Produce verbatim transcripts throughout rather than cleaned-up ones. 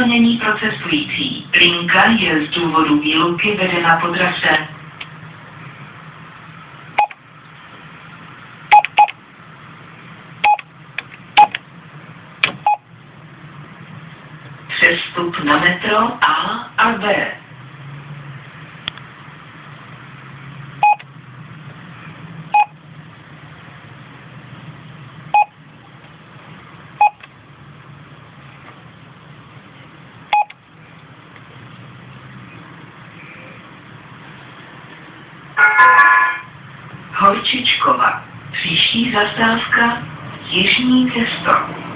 Ospravedlnění pro cestující. Linka je z důvodu výluky vedena po trase. Přestup na metro A a B. Horčičkova. Příští zastávka Jižní Cesto.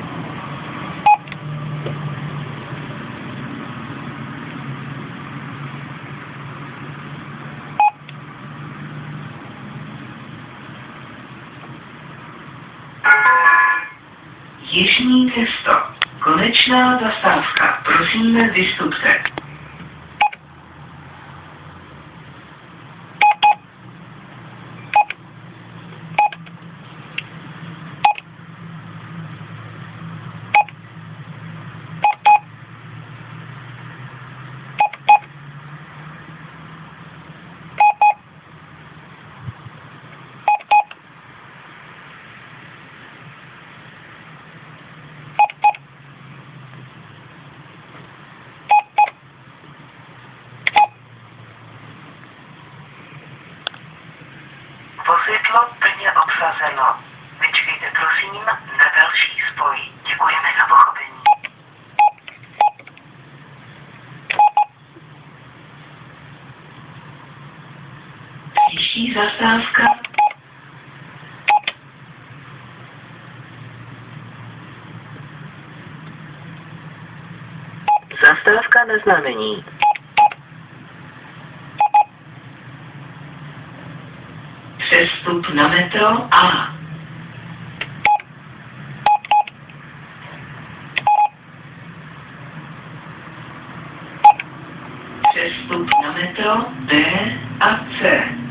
Jižní Cesto. Konečná zastávka. Prosíme, vystupte. Vozidlo plně obsazeno. Vyčkejte prosím na další spoj. Děkujeme za pochopení. Příští zastávka. Zastávka na znamení. Přestup na metro A. Přestup na metro B a C.